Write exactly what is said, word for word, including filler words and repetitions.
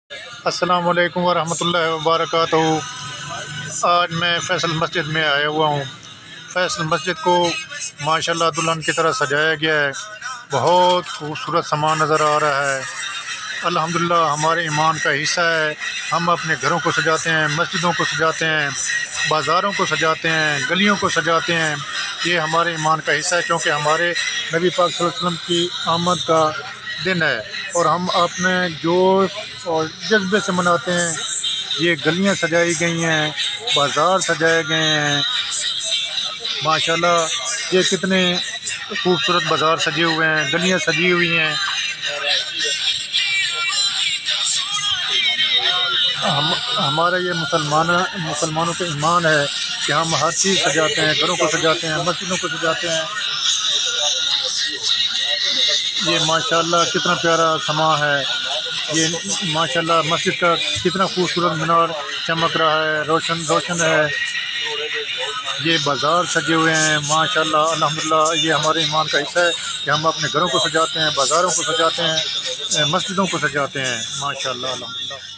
السلام علیکم ورحمۃ اللہ وبرکاتہ۔ آج میں فیصل مسجد میں آیا ہوا ہوں۔ فیصل مسجد کو ماشاءاللہ دلہن کی طرح سجایا گیا ہے۔ بہت خوبصورت سامان نظر آ رہا ہے۔ الحمدللہ ہمارے ایمان کا حصہ ہے۔ ہم اپنے گھروں کو سجاتے ہیں، مسجدوں کو سجاتے ہیں، بازاروں کو سجاتے ہیں، گلیوں کو سجاتے ہیں۔ یہ ہمارے ایمان کا حصہ ہے، کیونکہ ہمارے نبی پاک صلی اللہ علیہ وسلم کی آمد کا دن ہے اور ہم اپنے جوش اور جذبے سے مناتے ہیں۔ یہ گلیاں سجائی گئی ہیں، بازار سجائے گئے ہیں۔ ماشاءاللہ یہ کتنے خوبصورت بازار سجے ہوئے ہیں، گلیاں سجی ہوئی ہیں۔ ہم ہمارا یہ مسلمان مسلمانوں کا ایمان ہے کہ ہم ہر چیز سجاتے ہیں، گھروں کو سجاتے ہیں، مسجدوں کو سجاتے ہیں۔ یہ ماشاءاللہ کتنا پیارا سما ہے۔ یہ ماشاءاللہ مسجد کا کتنا خوبصورت مینار چمک رہا ہے، روشن روشن ہے۔ یہ بازار سجے ہوئے ہیں ماشاءاللہ الحمدللہ۔ یہ ہمارے ایمان کا حصہ ہے کہ ہم اپنے گھروں کو سجاتے ہیں، بازاروں کو سجاتے ہیں، مسجدوں کو سجاتے ہیں ماشاءاللہ الحمدللہ۔